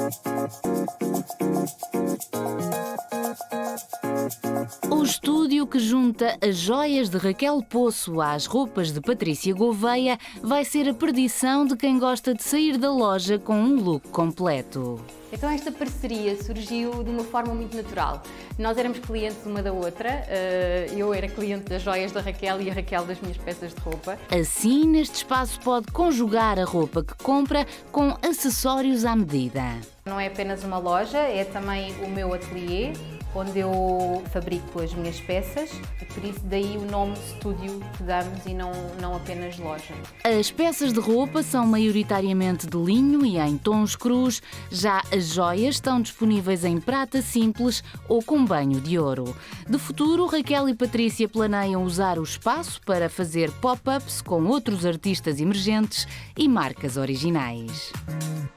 O estúdio que junta as joias de Raquel Poço às roupas de Patrícia Gouveia vai ser a perdição de quem gosta de sair da loja com um look completo. Então esta parceria surgiu de uma forma muito natural. Nós éramos clientes uma da outra, eu era cliente das joias da Raquel e a Raquel das minhas peças de roupa. Assim, neste espaço pode conjugar a roupa que compra com acessórios à medida. Não é apenas uma loja, é também o meu ateliê, onde eu fabrico as minhas peças, e por isso daí o nome estúdio que damos e não apenas loja. As peças de roupa são maioritariamente de linho e em tons crus, já as joias estão disponíveis em prata simples ou com banho de ouro. De futuro, Raquel e Patrícia planeiam usar o espaço para fazer pop-ups com outros artistas emergentes e marcas originais.